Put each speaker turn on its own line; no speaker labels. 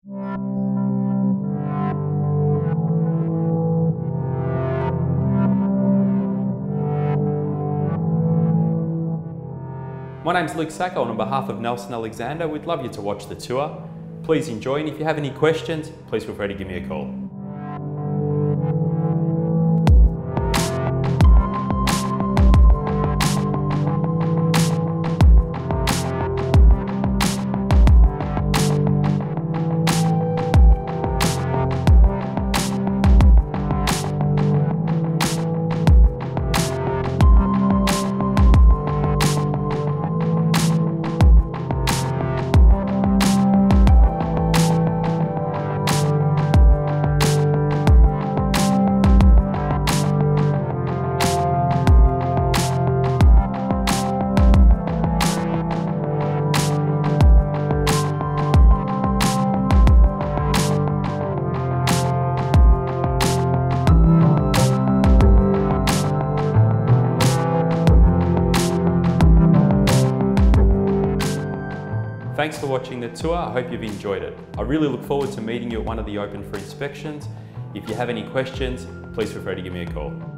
My name's Luke Sacco, and on behalf of Nelson Alexander, we'd love you to watch the tour. Please enjoy, and if you have any questions, please feel free to give me a call. Thanks for watching the tour. I hope you've enjoyed it. I really look forward to meeting you at one of the open for inspections. If you have any questions, please feel free to give me a call.